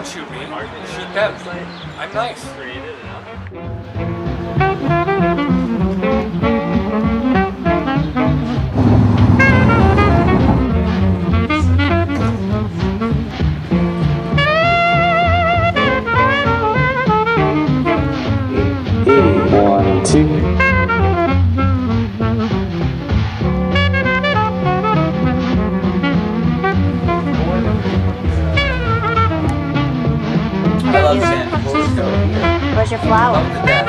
shoot me. Shoot them. I'm nice. One, two. I love San Francisco. Where's your flower?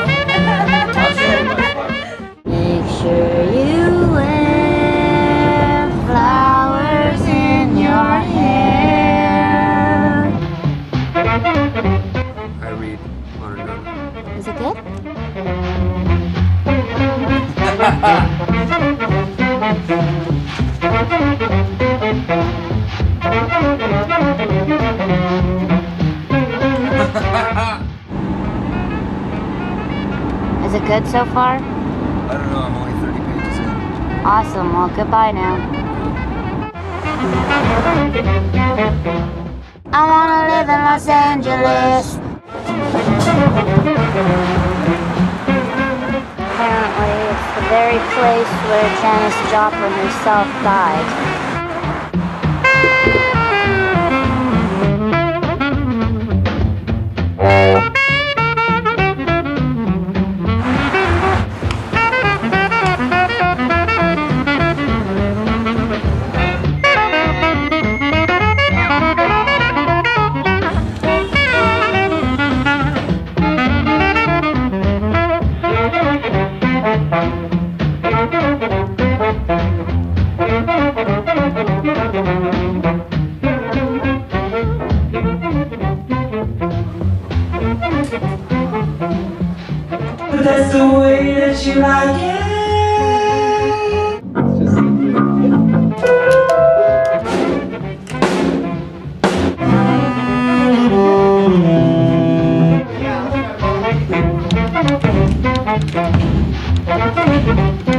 Make sure you wear flowers in your hair. I read Modern Nona. Is it good? Is it good so far? I don't know, I'm only 30 pages in. Awesome. Well, goodbye now. I wanna live in Los Angeles. Apparently, it's the very place where Janis Joplin herself died. That's the way that you like it. Yeah.